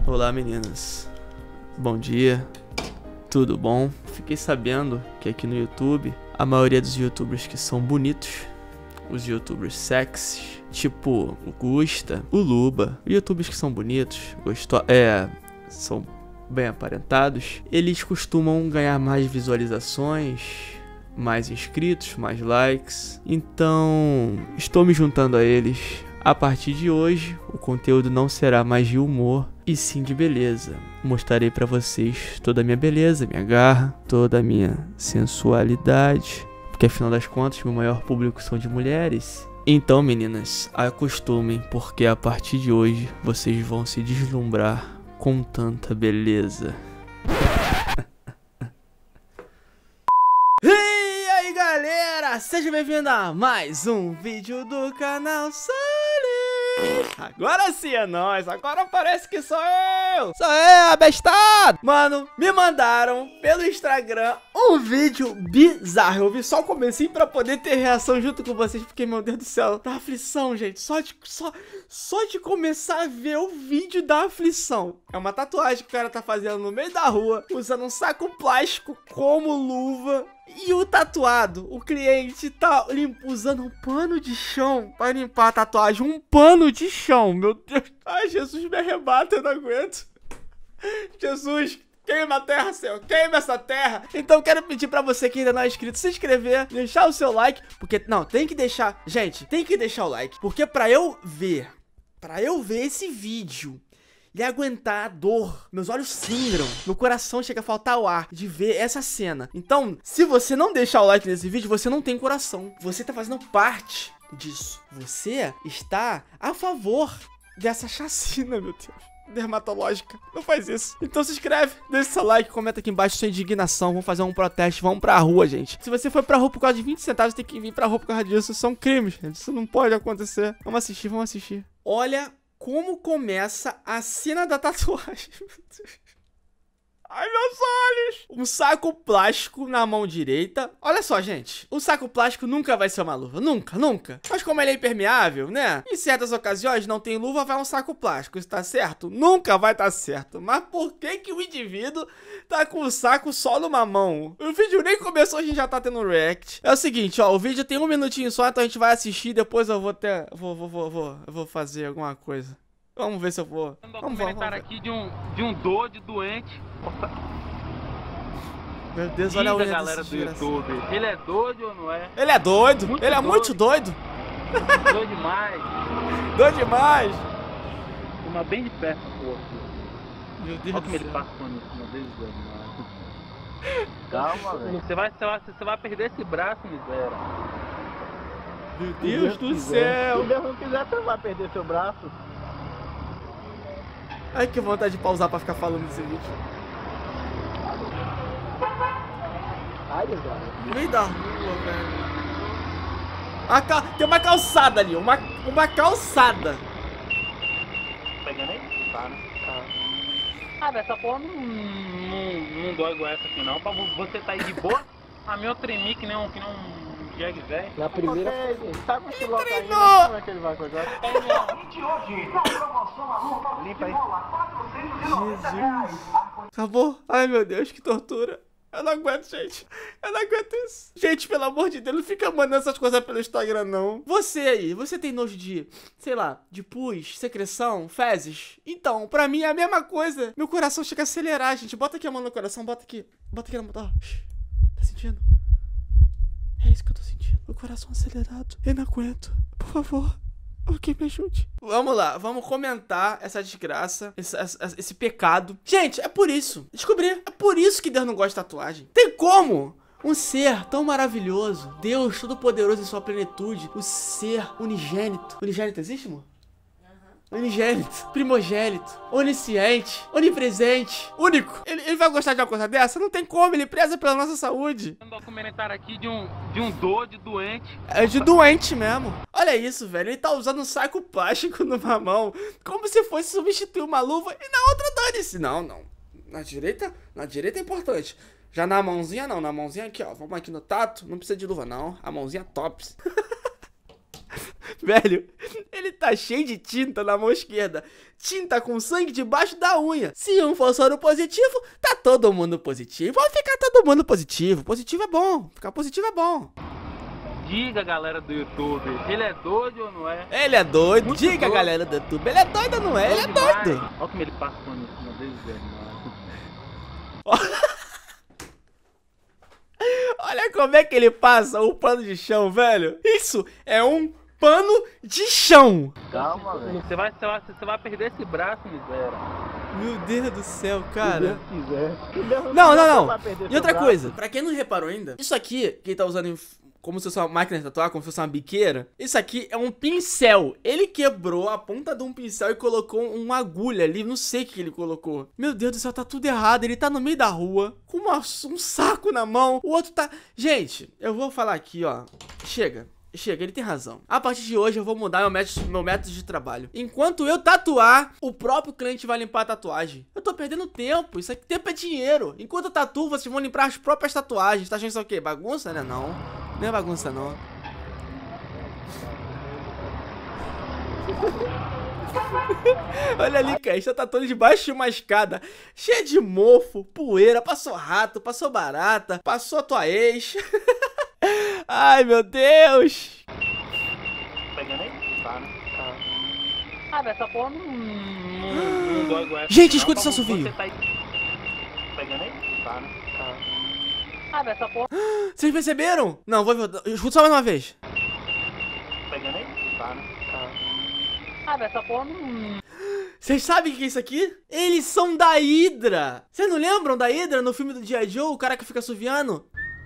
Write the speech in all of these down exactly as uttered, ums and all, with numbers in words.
Olá meninas, bom dia, tudo bom? Fiquei sabendo que aqui no YouTube, a maioria dos youtubers que são bonitos, os youtubers sexy, tipo o Gusta, o Luba, youtubers que são bonitos, gosto é, são bem aparentados, eles costumam ganhar mais visualizações, mais inscritos, mais likes. Então estou me juntando a eles. A partir de hoje, o conteúdo não será mais de humor, e sim de beleza. Mostrarei pra vocês toda a minha beleza, minha garra, toda a minha sensualidade, porque afinal das contas, meu maior público são de mulheres. Então, meninas, acostumem, porque a partir de hoje, vocês vão se deslumbrar com tanta beleza. E aí, galera, seja bem-vindo a mais um vídeo do canal Sully. Agora sim é nóis, agora parece que sou eu. Sou eu, abestado. Mano, me mandaram pelo Instagram um vídeo bizarro. Eu vi só o comecinho pra poder ter reação junto com vocês, porque, meu Deus do céu, dá aflição, gente. Só de, só, só de começar a ver o vídeo da aflição. É uma tatuagem que o cara tá fazendo no meio da rua, usando um saco plástico como luva. E o tatuado, o cliente tá usando um pano de chão pra limpar a tatuagem. Um pano de chão, meu Deus. Ai, Jesus, me arrebata, eu não aguento. Jesus, queima a terra, Senhor, queima essa terra. Então quero pedir pra você que ainda não é inscrito, se inscrever, deixar o seu like. Porque, não, tem que deixar, gente, tem que deixar o like. Porque pra eu ver, pra eu ver esse vídeo e aguentar a dor, meus olhos sangram, meu coração chega a faltar o ar de ver essa cena. Então, se você não deixar o like nesse vídeo, você não tem coração. Você tá fazendo parte disso. Você está a favor dessa chacina, meu Deus, dermatológica. Não faz isso. Então se inscreve, deixa seu like, comenta aqui embaixo sua indignação. Vamos fazer um protesto, vamos pra rua, gente. Se você for pra rua por causa de vinte centavos, tem que vir pra rua por causa disso. São crimes, gente. Isso não pode acontecer. Vamos assistir, vamos assistir. Olha como começa a cena da tatuagem. Meu Deus. Ai, meus olhos. Um saco plástico na mão direita. Olha só, gente. O saco plástico nunca vai ser uma luva. Nunca, nunca. Mas como ele é impermeável, né? Em certas ocasiões não tem luva, vai um saco plástico. Isso tá certo? Nunca vai tá certo. Mas por que que o indivíduo tá com o saco só numa mão? O vídeo nem começou, a gente já tá tendo react. É o seguinte, ó. O vídeo tem um minutinho só, então a gente vai assistir. Depois eu vou ter... Vou, vou, vou, vou, eu vou fazer alguma coisa. Vamos ver se eu vou. Um vamos, documentário aqui de um, de um doido doente. Meu Deus, olha a unha galera do YouTube. Ele é doido ou não é? Ele é doido. Muito ele é doido. muito doido. Doido demais. Doido demais. Uma bem de perto, pô. Meu Deus. Olha como ele passa por cima dele, velho. Calma, velho. Você vai, você, vai, você vai perder esse braço, miséria. Meu Deus do céu. Se Deus não quiser, você vai perder seu braço. Ai, que vontade de pausar pra ficar falando desse vídeo. Ai, velho. No meio da rua, velho. A cal... Tem uma calçada ali, uma, uma calçada. Pegando aí? Tá, né? Tá. Ah, dessa porra não, não, não dói igual essa aqui não. Pra você tá aí de boa, a minha eu tremi que nem um, que nem um jag velho. Na primeira foi... Tá com esse local aí, como é que ele vai coisar? Limpa aí. Jesus. Acabou? Ai, meu Deus, que tortura. Eu não aguento, gente. Eu não aguento isso. Gente, pelo amor de Deus, não fica mandando essas coisas pelo Instagram, não. Você aí, você tem nojo de, sei lá, de pus, secreção, fezes? Então, pra mim é a mesma coisa. Meu coração chega a acelerar, gente. Bota aqui a mão no coração, bota aqui. Bota aqui na mão. Ó. Tá sentindo? É isso que eu tô sentindo. Meu coração acelerado. Eu não aguento. Por favor. Alguém me ajude. Vamos lá, vamos comentar essa desgraça, esse, esse, esse pecado. Gente, é por isso. Descobri. É por isso que Deus não gosta de tatuagem. Tem como um ser tão maravilhoso, Deus todo-poderoso em sua plenitude, o ser unigênito. Unigênito existe, amor? Unigênito, primogênito, onisciente, onipresente, único. Ele, ele vai gostar de uma coisa dessa? Não tem como, ele preza pela nossa saúde. Um documentário aqui de um, de um doido doente. É de doente mesmo. Olha isso, velho, ele tá usando um saco plástico numa mão, como se fosse substituir uma luva e na outra dane-se. Não, não, na direita, na direita é importante. Já na mãozinha não, na mãozinha aqui, ó, vamos aqui no tato, não precisa de luva não, a mãozinha tops. Velho, ele tá cheio de tinta na mão esquerda. Tinta com sangue debaixo da unha. Se um for soro positivo, tá todo mundo positivo. Vai ficar todo mundo positivo. Positivo é bom. Ficar positivo é bom. Diga, galera do YouTube, ele é doido ou não é? Ele é doido. Muito Diga, doido. galera do YouTube. Ele é doido ou não é? Ele é Demais. doido. Olha como ele passa por cima deles, velho. Olha como é que ele passa o pano de chão, velho. Isso é um pano de chão. Calma, velho. Você vai, você, vai, você vai perder esse braço, miséria. Meu Deus do céu, cara. Se Deus quiser. Não, não, não. Vai perder E seu outra braço. coisa, pra quem não reparou ainda, isso aqui que ele tá usando em- como se fosse uma máquina de tatuar, como se fosse uma biqueira, isso aqui é um pincel. Ele quebrou a ponta de um pincel e colocou uma agulha ali, não sei o que ele colocou. Meu Deus do céu, tá tudo errado. Ele tá no meio da rua, com uma- um saco na mão, o outro tá... Gente, eu vou falar aqui, ó. Chega. Chega, ele tem razão. A partir de hoje eu vou mudar meu método, meu método de trabalho. Enquanto eu tatuar, o próprio cliente vai limpar a tatuagem. Eu tô perdendo tempo, isso aqui tempo é dinheiro. Enquanto eu tatuo, vocês vão limpar as próprias tatuagens. Tá achando isso o quê? Bagunça, né? Não, não é bagunça não. Olha ali, cara, está tatuando debaixo de uma escada cheia de mofo, poeira, passou rato, passou barata, passou a tua ex. Ai, meu Deus. Pegando aí? Tá, né? Tá. Ah, velho, essa porra não, não, não dói igual essa. Gente, não, escuta esse pra assovio. você tá aí. Pegando aí? Tá, né? Tá. Ah, velho, essa porra. Vocês perceberam? Não, vou... Escuta só mais uma vez. Pegando aí? Tá, né? Tá. Ah, velho, essa porra não... Vocês sabem o que é isso aqui? Eles são da Hydra. Vocês não lembram da Hydra no filme do G I. Joe? O cara que fica assoviando?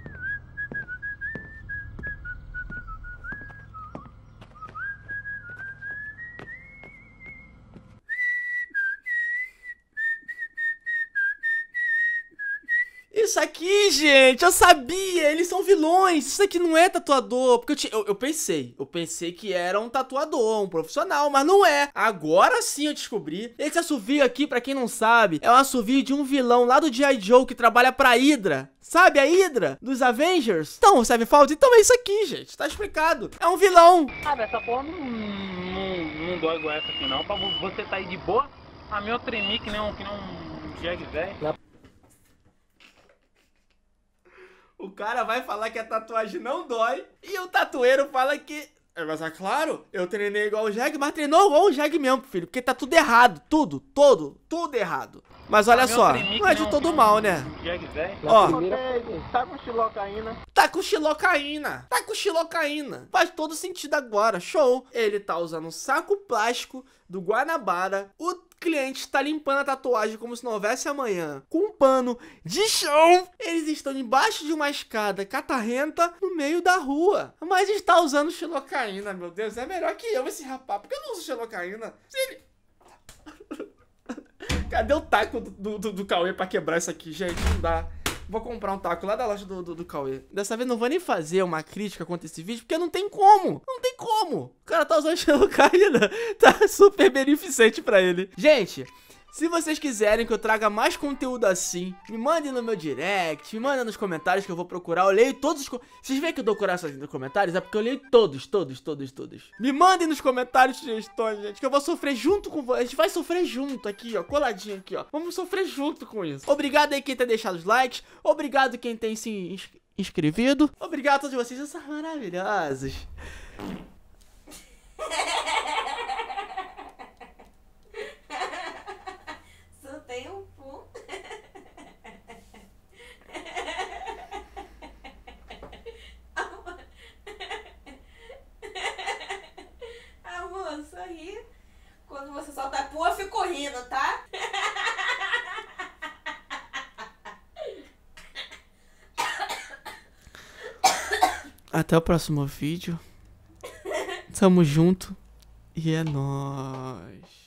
Isso aqui, gente, eu sabia, eles são vilões. Isso aqui não é tatuador, porque eu, tinha, eu, eu pensei, eu pensei que era um tatuador, um profissional, mas não é. Agora sim eu descobri. Esse assovio aqui, pra quem não sabe, é um assovio de um vilão lá do G I. Joe que trabalha pra Hydra. Sabe a Hydra dos Avengers? Então, sabe falta? Então é isso aqui, gente, tá explicado. É um vilão. Ah, velho, essa porra não, não, não dói igual essa aqui não. Pra você tá aí de boa, a minha eu tremi que nem um, que nem um jegue velho. O cara vai falar que a tatuagem não dói e o tatueiro fala que... Mas é claro, eu treinei igual o Jag, mas treinou igual o Jag mesmo, filho. Porque tá tudo errado, tudo, todo, tudo errado. Mas olha só, não é de todo mal, né? Ó, tá com xilocaína. tá com xilocaína, tá com xilocaína. Faz todo sentido agora, show. Ele tá usando um saco plástico do Guanabara. O cliente está limpando a tatuagem como se não houvesse amanhã, com um pano de chão. Eles estão embaixo de uma escada catarrenta no meio da rua, mas está usando xilocaína. Meu Deus, é melhor que eu esse rapaz, porque eu não uso xilocaína. Se ele... Cadê o taco do, do, do Cauê pra quebrar isso aqui, gente? Não dá. Vou comprar um taco lá da loja do, do, do Cauê. Dessa vez não vou nem fazer uma crítica contra esse vídeo, porque não tem como. Não tem como. O cara tá usando xilocaína. Tá super beneficente pra ele. Gente, se vocês quiserem que eu traga mais conteúdo assim, me mandem no meu direct, me mandem nos comentários que eu vou procurar. Eu leio todos os... Vocês veem que eu dou coração nos comentários? É porque eu leio todos, todos, todos, todos. Me mandem nos comentários sugestões, gente, que eu vou sofrer junto com vocês. A gente vai sofrer junto aqui, ó, coladinho aqui, ó. Vamos sofrer junto com isso. Obrigado aí quem tem deixado os likes. Obrigado quem tem se ins inscrevido. Obrigado a todos vocês, vocês são maravilhosos. Tem um pum. Amor, sorri. Quando você solta a pua, eu fico rindo, tá? Até o próximo vídeo. Tamo junto. E é nóis.